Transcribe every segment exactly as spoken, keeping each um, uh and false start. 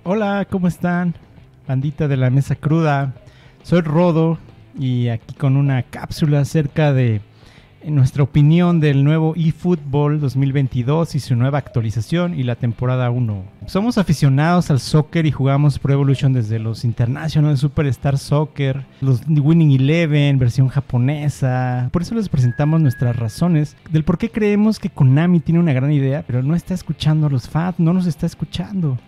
Hola, ¿cómo están? Bandita de la mesa cruda. Soy Rodo y aquí con una cápsula acerca de nuestra opinión del nuevo eFootball dos mil veintidós y su nueva actualización y la temporada uno. Somos aficionados al soccer y jugamos Pro Evolution desde los International Superstar Soccer, los Winning Eleven, versión japonesa. Por eso les presentamos nuestras razones del por qué creemos que Konami tiene una gran idea, pero no está escuchando a los fans, no nos está escuchando.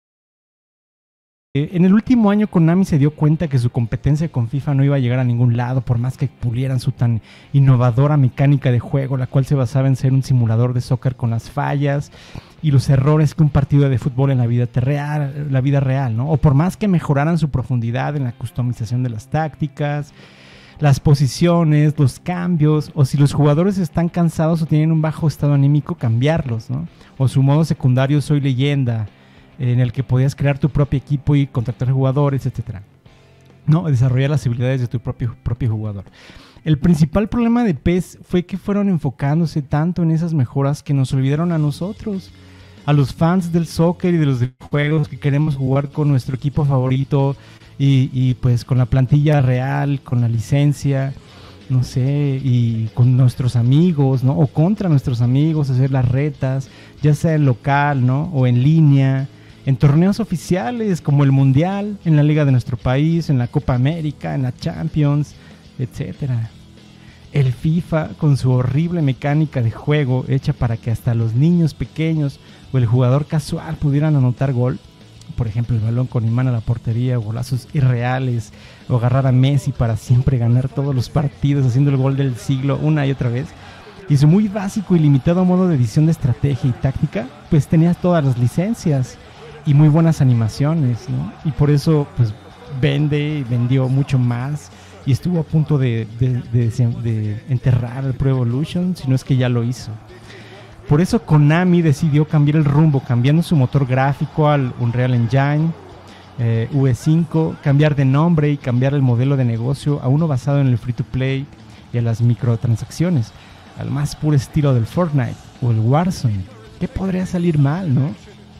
En el último año Konami se dio cuenta que su competencia con FIFA no iba a llegar a ningún lado, por más que pulieran su tan innovadora mecánica de juego, la cual se basaba en ser un simulador de soccer con las fallas y los errores que un partido de fútbol en la vida real, la vida real, ¿no? O por más que mejoraran su profundidad en la customización de las tácticas, las posiciones, los cambios, o si los jugadores están cansados o tienen un bajo estado anímico, cambiarlos, ¿no? O su modo secundario Soy Leyenda, en el que podías crear tu propio equipo y contratar jugadores, etcétera. No, desarrollar las habilidades de tu propio, propio jugador. El principal problema de P E S fue que fueron enfocándose tanto en esas mejoras que nos olvidaron a nosotros, a los fans del soccer y de los juegos que queremos jugar con nuestro equipo favorito y, y pues con la plantilla real, con la licencia, no sé, y con nuestros amigos, ¿no? O contra nuestros amigos, hacer las retas, ya sea en local, ¿no? O en línea, en torneos oficiales como el Mundial, en la Liga de nuestro país, en la Copa América, en la Champions, etcétera. El FIFA, con su horrible mecánica de juego hecha para que hasta los niños pequeños o el jugador casual pudieran anotar gol, por ejemplo el balón con imán a la portería, golazos irreales, o agarrar a Messi para siempre ganar todos los partidos haciendo el gol del siglo una y otra vez, y su muy básico y limitado modo de edición de estrategia y táctica, pues tenías todas las licencias y muy buenas animaciones, ¿no? Y por eso pues vende y vendió mucho más y estuvo a punto de, de, de, de enterrar el Pro Evolution, si no es que ya lo hizo. Por eso Konami decidió cambiar el rumbo, cambiando su motor gráfico al Unreal Engine eh, U E cinco, cambiar de nombre y cambiar el modelo de negocio a uno basado en el free to play y a las microtransacciones, al más puro estilo del Fortnite o el Warzone. ¿Qué podría salir mal, no?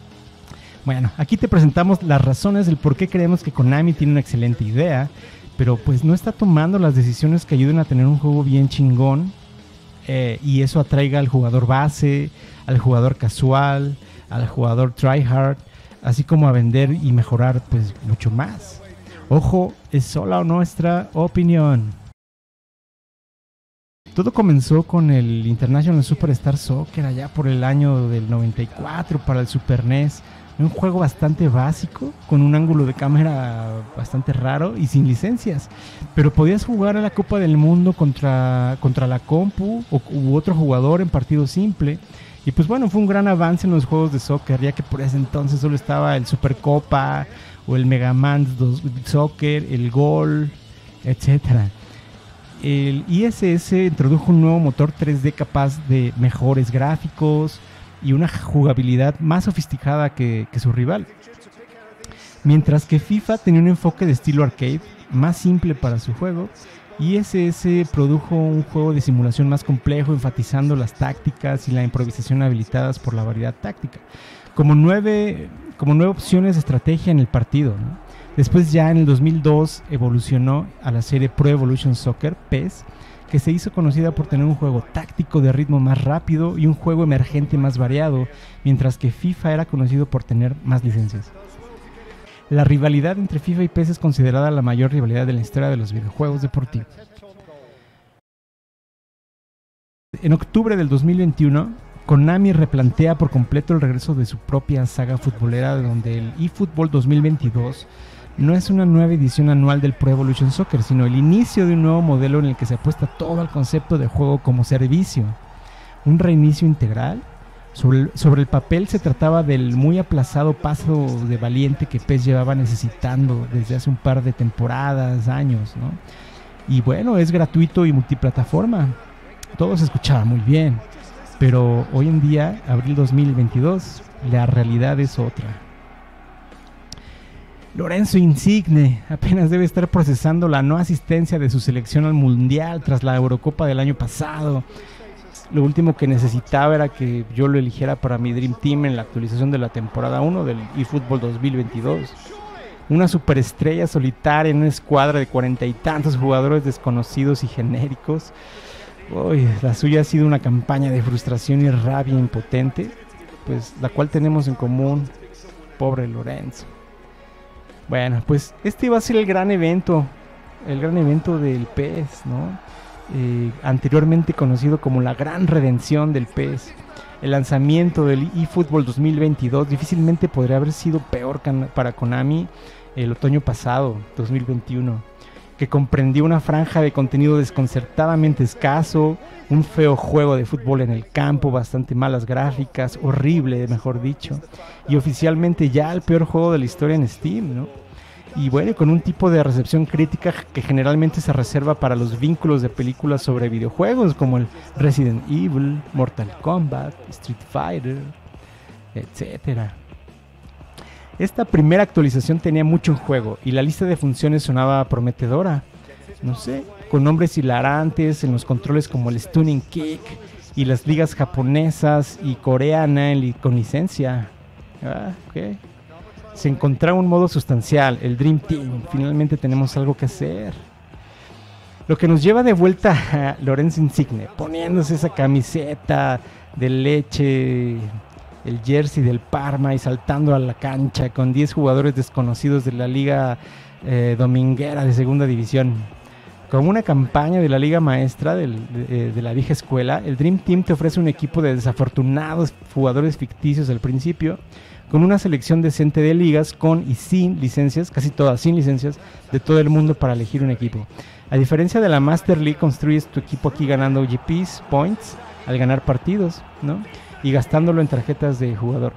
Bueno, aquí te presentamos las razones del por qué creemos que Konami tiene una excelente idea, pero pues no está tomando las decisiones que ayuden a tener un juego bien chingón eh, y eso atraiga al jugador base, al jugador casual, al jugador tryhard, así como a vender y mejorar pues mucho más. Ojo, es solo nuestra opinión. Todo comenzó con el International Superstar Soccer allá por el año del noventa y cuatro para el Super N E S. Un juego bastante básico, con un ángulo de cámara bastante raro y sin licencias. Pero podías jugar a la Copa del Mundo contra, contra la compu o, u otro jugador en partido simple. Y pues bueno, fue un gran avance en los juegos de soccer, ya que por ese entonces solo estaba el Supercopa o el Mega Man Soccer, el Gol, etcétera. El I S S introdujo un nuevo motor tres D capaz de mejores gráficos y una jugabilidad más sofisticada que, que su rival. Mientras que FIFA tenía un enfoque de estilo arcade, más simple para su juego, I S S produjo un juego de simulación más complejo, enfatizando las tácticas y la improvisación habilitadas por la variedad táctica, como nueve, como nueve opciones de estrategia en el partido, ¿no? Después ya en el dos mil dos evolucionó a la serie Pro Evolution Soccer, P E S, que se hizo conocida por tener un juego táctico de ritmo más rápido y un juego emergente más variado, mientras que FIFA era conocido por tener más licencias. La rivalidad entre FIFA y P E S es considerada la mayor rivalidad de la historia de los videojuegos deportivos. En octubre del dos mil veintiuno, Konami replantea por completo el regreso de su propia saga futbolera, donde el eFootball dos mil veintidós no es una nueva edición anual del Pro Evolution Soccer, sino el inicio de un nuevo modelo en el que se apuesta todo al concepto de juego como servicio. Un reinicio integral. Sobre el, sobre el papel se trataba del muy aplazado paso de valiente que P E S llevaba necesitando desde hace un par de temporadas, años, ¿no? Y bueno, es gratuito y multiplataforma. Todo se escuchaba muy bien, pero hoy en día, abril dos mil veintidós, la realidad es otra. Lorenzo Insigne apenas debe estar procesando la no asistencia de su selección al Mundial tras la Eurocopa del año pasado. Phoenix, lo último que necesitaba era que yo lo eligiera para mi Dream Team en la actualización de la temporada uno del eFootball dos mil veintidós. Una superestrella solitaria en una escuadra de cuarenta y tantos jugadores desconocidos y genéricos. Uy, la suya ha sido una campaña de frustración y rabia impotente, pues la cual tenemos en común, pobre Lorenzo. Bueno, pues este va a ser el gran evento, el gran evento del P E S, ¿no? Eh, anteriormente conocido como la gran redención del P E S. El lanzamiento del eFootball dos mil veintidós difícilmente podría haber sido peor para Konami el otoño pasado, dos mil veintiuno, que comprendió una franja de contenido desconcertadamente escaso, un feo juego de fútbol en el campo, bastante malas gráficas, horrible, mejor dicho, y oficialmente ya el peor juego de la historia en Steam, ¿no? Y bueno, con un tipo de recepción crítica que generalmente se reserva para los vínculos de películas sobre videojuegos como el Resident Evil, Mortal Kombat, Street Fighter, etcétera. Esta primera actualización tenía mucho en juego y la lista de funciones sonaba prometedora, no sé, con nombres hilarantes en los controles como el Stunning Kick y las ligas japonesas y coreana en li- con licencia. Ah, ok. Se encontraba un modo sustancial, el Dream Team. Finalmente tenemos algo que hacer. Lo que nos lleva de vuelta a Lorenzo Insigne, poniéndose esa camiseta de leche, el jersey del Parma y saltando a la cancha con diez jugadores desconocidos de la liga eh, dominguera de segunda división. Como una campaña de la liga maestra del, de, de la vieja escuela, el Dream Team te ofrece un equipo de desafortunados jugadores ficticios al principio, con una selección decente de ligas con y sin licencias, casi todas sin licencias, de todo el mundo para elegir un equipo. A diferencia de la Master League, construyes tu equipo aquí ganando G Ps, points, al ganar partidos, ¿no? Y gastándolo en tarjetas de jugador.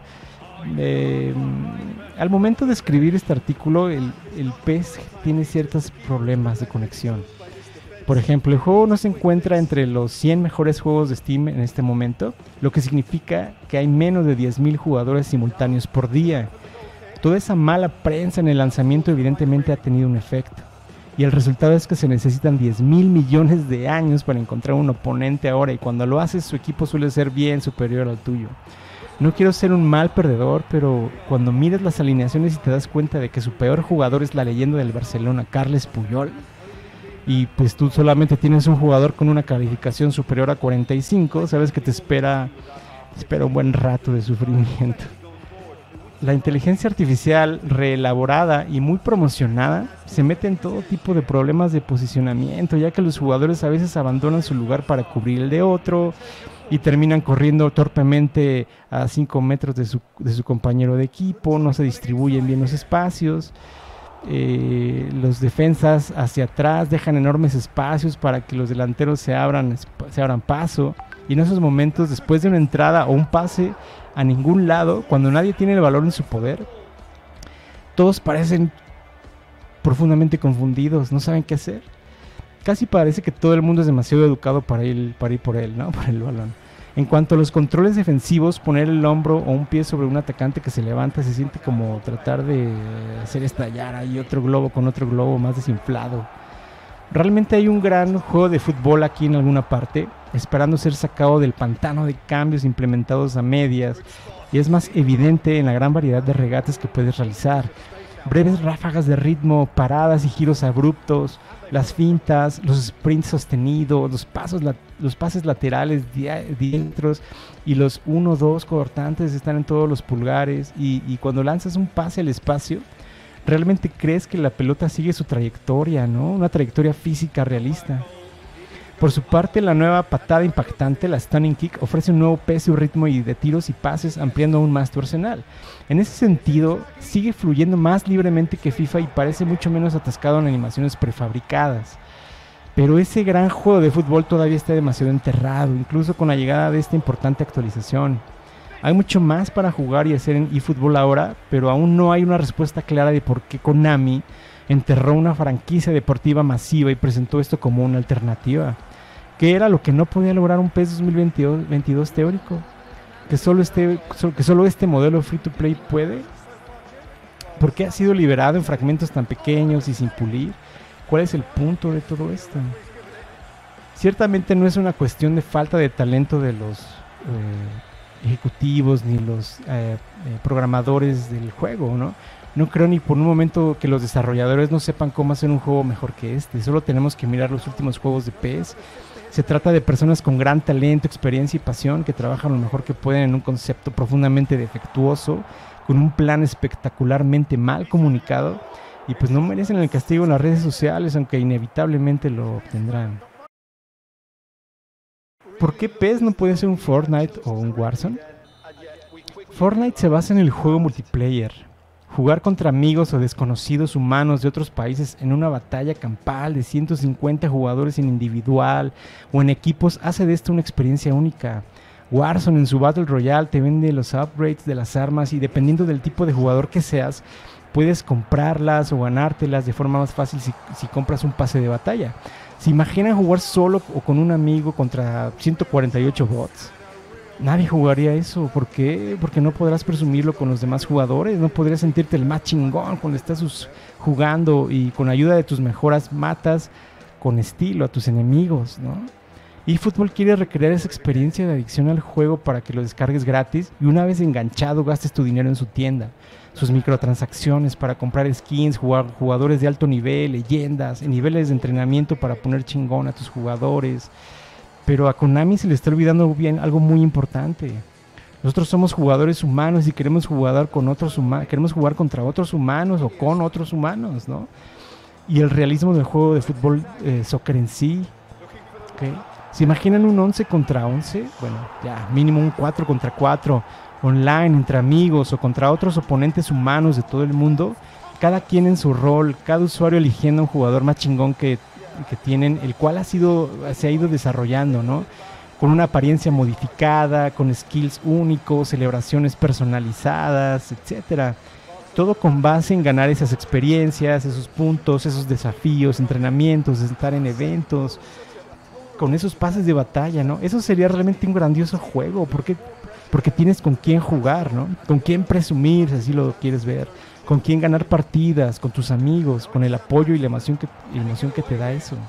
Eh, al momento de escribir este artículo, el, el P E S tiene ciertos problemas de conexión. Por ejemplo, el juego no se encuentra entre los cien mejores juegos de Steam en este momento, lo que significa que hay menos de diez mil jugadores simultáneos por día. Toda esa mala prensa en el lanzamiento evidentemente ha tenido un efecto. Y el resultado es que se necesitan diez mil millones de años para encontrar un oponente ahora, y cuando lo haces su equipo suele ser bien superior al tuyo. No quiero ser un mal perdedor, pero cuando miras las alineaciones y te das cuenta de que su peor jugador es la leyenda del Barcelona, Carles Puyol, y pues tú solamente tienes un jugador con una calificación superior a cuarenta y cinco, sabes que te espera, te espera un buen rato de sufrimiento. La inteligencia artificial reelaborada y muy promocionada se mete en todo tipo de problemas de posicionamiento, ya que los jugadores a veces abandonan su lugar para cubrir el de otro y terminan corriendo torpemente a cinco metros de su, de su compañero de equipo, no se distribuyen bien los espacios. Eh, los defensas hacia atrás dejan enormes espacios para que los delanteros se abran, se abran paso, y en esos momentos, después de una entrada o un pase a ningún lado, cuando nadie tiene el balón en su poder, todos parecen profundamente confundidos, no saben qué hacer. Casi parece que todo el mundo es demasiado educado para ir, para ir por él, ¿no? Por el balón. En cuanto a los controles defensivos, poner el hombro o un pie sobre un atacante que se levanta se siente como tratar de hacer estallar ahí otro globo con otro globo más desinflado. Realmente hay un gran juego de fútbol aquí en alguna parte, esperando ser sacado del pantano de cambios implementados a medias, y es más evidente en la gran variedad de regates que puedes realizar. Breves ráfagas de ritmo, paradas y giros abruptos, las fintas, los sprints sostenidos, los pasos, la, los pases laterales diestros y los uno dos cortantes están en todos los pulgares, y, y cuando lanzas un pase al espacio, realmente crees que la pelota sigue su trayectoria, ¿no? Una trayectoria física realista. Por su parte, la nueva patada impactante, la Stunning Kick, ofrece un nuevo peso y ritmo y de tiros y pases, ampliando aún más tu arsenal. En ese sentido, sigue fluyendo más libremente que FIFA y parece mucho menos atascado en animaciones prefabricadas. Pero ese gran juego de fútbol todavía está demasiado enterrado, incluso con la llegada de esta importante actualización. Hay mucho más para jugar y hacer en eFootball ahora, pero aún no hay una respuesta clara de por qué Konami enterró una franquicia deportiva masiva y presentó esto como una alternativa. ¿Qué era lo que no podía lograr un P E S dos mil veintidós teórico? ¿Que solo, este, ¿Que solo este modelo free to play puede? ¿Por qué ha sido liberado en fragmentos tan pequeños y sin pulir? ¿Cuál es el punto de todo esto? Ciertamente no es una cuestión de falta de talento de los eh, ejecutivos ni los eh, eh, programadores del juego, ¿no? No creo ni por un momento que los desarrolladores no sepan cómo hacer un juego mejor que este. Solo tenemos que mirar los últimos juegos de P E S. Se trata de personas con gran talento, experiencia y pasión que trabajan lo mejor que pueden en un concepto profundamente defectuoso, con un plan espectacularmente mal comunicado, y pues no merecen el castigo en las redes sociales, aunque inevitablemente lo obtendrán. ¿Por qué P E S no puede ser un Fortnite o un Warzone? Fortnite se basa en el juego multiplayer. Jugar contra amigos o desconocidos humanos de otros países en una batalla campal de ciento cincuenta jugadores en individual o en equipos hace de esto una experiencia única. Warzone en su Battle Royale te vende los upgrades de las armas y dependiendo del tipo de jugador que seas, puedes comprarlas o ganártelas de forma más fácil si, si compras un pase de batalla. ¿Se imaginan jugar solo o con un amigo contra ciento cuarenta y ocho bots? Nadie jugaría eso. ¿Por qué? Porque no podrás presumirlo con los demás jugadores. No podrías sentirte el más chingón cuando estás jugando y con ayuda de tus mejoras matas con estilo a tus enemigos, ¿no? eFootball quiere recrear esa experiencia de adicción al juego para que lo descargues gratis y una vez enganchado gastes tu dinero en su tienda. Sus microtransacciones para comprar skins, jugar jugadores de alto nivel, leyendas, niveles de entrenamiento para poner chingón a tus jugadores. Pero a Konami se le está olvidando bien algo muy importante. Nosotros somos jugadores humanos y queremos jugar con otros humanos, queremos jugar contra otros humanos o con otros humanos, ¿no? Y el realismo del juego de fútbol, eh, soccer en sí, ¿okay? ¿Se imaginan un once contra once? Bueno, ya, mínimo un cuatro contra cuatro, online, entre amigos o contra otros oponentes humanos de todo el mundo, cada quien en su rol, cada usuario eligiendo un jugador más chingón que, que tienen, el cual ha sido, se ha ido desarrollando, ¿no? Con una apariencia modificada, con skills únicos, celebraciones personalizadas, etcétera. Todo con base en ganar esas experiencias, esos puntos, esos desafíos, entrenamientos, estar en eventos, con esos pases de batalla, ¿no? Eso sería realmente un grandioso juego, porque, porque tienes con quién jugar, ¿no? Con quién presumir, si así lo quieres ver, con quién ganar partidas, con tus amigos, con el apoyo y la emoción que, la emoción que te da eso.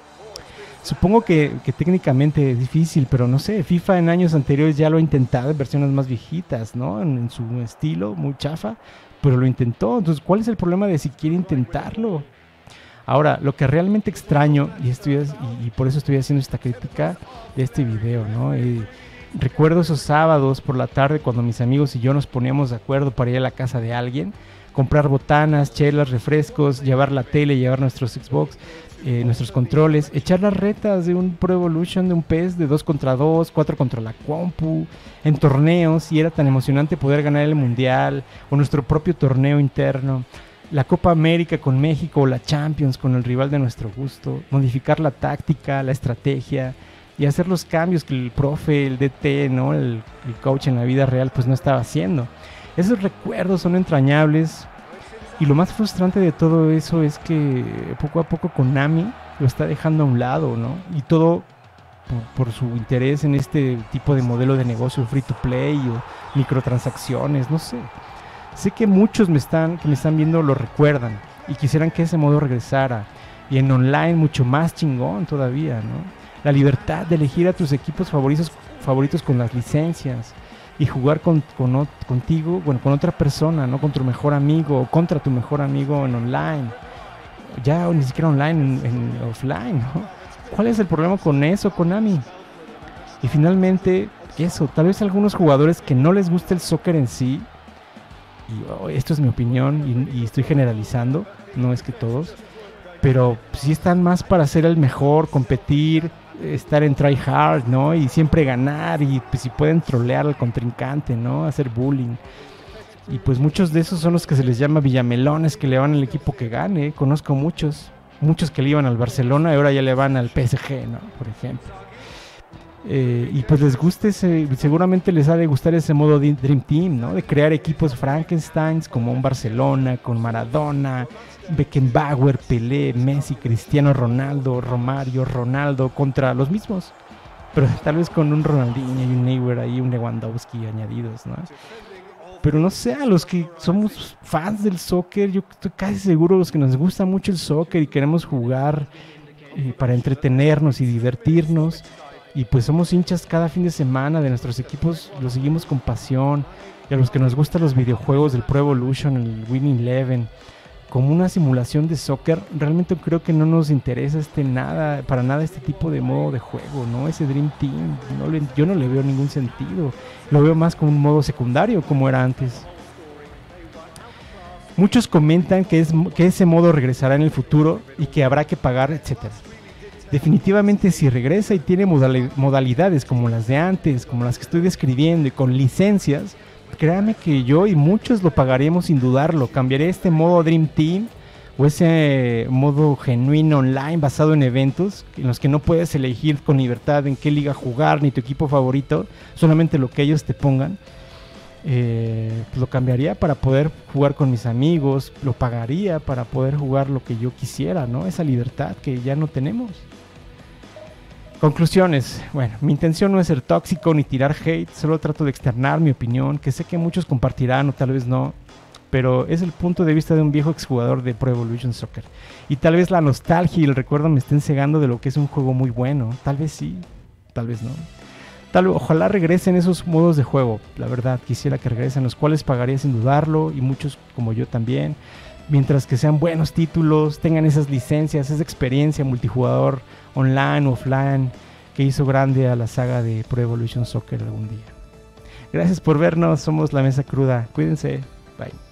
Supongo que, que técnicamente es difícil, pero no sé, FIFA en años anteriores ya lo ha intentado en versiones más viejitas, ¿no? En, en su estilo, muy chafa, pero lo intentó. Entonces, ¿cuál es el problema de si quiere intentarlo? Ahora, lo que realmente extraño, y, estoy, y, y por eso estoy haciendo esta crítica de este video, ¿no? Eh, recuerdo esos sábados por la tarde cuando mis amigos y yo nos poníamos de acuerdo para ir a la casa de alguien, comprar botanas, chelas, refrescos, llevar la tele, llevar nuestros Xbox, eh, nuestros controles, echar las retas de un Pro Evolution, de un P E S de dos contra dos, cuatro contra la compu, en torneos, y era tan emocionante poder ganar el mundial o nuestro propio torneo interno, la Copa América con México o la Champions con el rival de nuestro gusto, modificar la táctica, la estrategia y hacer los cambios que el profe, el D T, ¿no? el, el coach en la vida real pues no estaba haciendo. Esos recuerdos son entrañables y lo más frustrante de todo eso es que poco a poco Konami lo está dejando a un lado, ¿no? Y todo por, por su interés en este tipo de modelo de negocio free to play o microtransacciones, no sé. Sé que muchos me están, que me están viendo lo recuerdan y quisieran que ese modo regresara. Y en online mucho más chingón todavía, ¿no? La libertad de elegir a tus equipos favoritos, favoritos con las licencias y jugar con, con, contigo, bueno, con otra persona, ¿no? Con tu mejor amigo o contra tu mejor amigo en online. Ya o ni siquiera online, en, en offline, ¿no? ¿Cuál es el problema con eso, Konami? Y finalmente, eso, tal vez a algunos jugadores que no les gusta el soccer en sí, y oh, esto es mi opinión y, y estoy generalizando, no es que todos, pero sí están más para ser el mejor, competir, estar en try hard, ¿no? Y siempre ganar y pues, si pueden trolear al contrincante, ¿no? Hacer bullying. Y pues muchos de esos son los que se les llama villamelones, que le van al equipo que gane. Conozco muchos, muchos que le iban al Barcelona y ahora ya le van al P S G, ¿no? Por ejemplo. Eh, y pues les guste ese, seguramente les ha de gustar ese modo de Dream Team, ¿no? De crear equipos Frankensteins como un Barcelona con Maradona, Beckenbauer, Pelé, Messi, Cristiano Ronaldo, Romario, Ronaldo contra los mismos, pero tal vez con un Ronaldinho y un Neuer ahí, un Lewandowski añadidos, ¿no? Pero no sé, a los que somos fans del soccer, yo estoy casi seguro, los que nos gusta mucho el soccer y queremos jugar eh, para entretenernos y divertirnos. Y pues somos hinchas cada fin de semana de nuestros equipos, los seguimos con pasión. Y a los que nos gustan los videojuegos del Pro Evolution, el Winning Eleven, como una simulación de soccer, realmente creo que no nos interesa este nada, para nada este tipo de modo de juego, ¿no? Ese Dream Team, no le, yo no le veo ningún sentido. Lo veo más como un modo secundario, como era antes. Muchos comentan que, es, que ese modo regresará en el futuro y que habrá que pagar, etcétera. Definitivamente si regresa y tiene modalidades como las de antes, como las que estoy describiendo y con licencias, créame que yo y muchos lo pagaremos sin dudarlo. Cambiaré este modo Dream Team o ese modo genuino online basado en eventos en los que no puedes elegir con libertad en qué liga jugar ni tu equipo favorito, solamente lo que ellos te pongan. Eh, pues lo cambiaría para poder jugar con mis amigos, lo pagaría para poder jugar lo que yo quisiera, ¿no? Esa libertad que ya no tenemos. Conclusiones. Bueno, mi intención no es ser tóxico ni tirar hate, solo trato de externar mi opinión, que sé que muchos compartirán o tal vez no, pero es el punto de vista de un viejo exjugador de Pro Evolution Soccer. Y tal vez la nostalgia y el recuerdo me estén cegando de lo que es un juego muy bueno. Tal vez sí, tal vez no. Tal, ojalá regresen esos modos de juego, la verdad, quisiera que regresen, los cuales pagaría sin dudarlo, y muchos como yo también, mientras que sean buenos títulos, tengan esas licencias, esa experiencia multijugador online o offline que hizo grande a la saga de Pro Evolution Soccer algún día. Gracias por vernos, somos La Mesa Cruda, cuídense, bye.